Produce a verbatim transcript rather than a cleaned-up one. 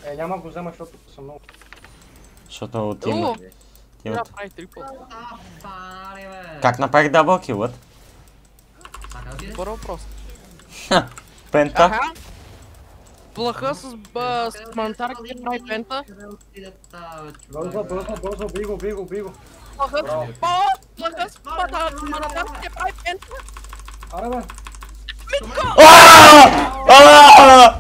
Е, няма го взема, защото съм много. Защото от има. Трябва да прави трипл. Как направих даблкилът? Добър въпрос. Пента. Аха. Плаха с манатарка ти прави пента. Бързо, бързо, бързо, би го, би го, би го. Плаха с... Плаха с манатарка ти прави пента. Аре бе. Митко! Ааа!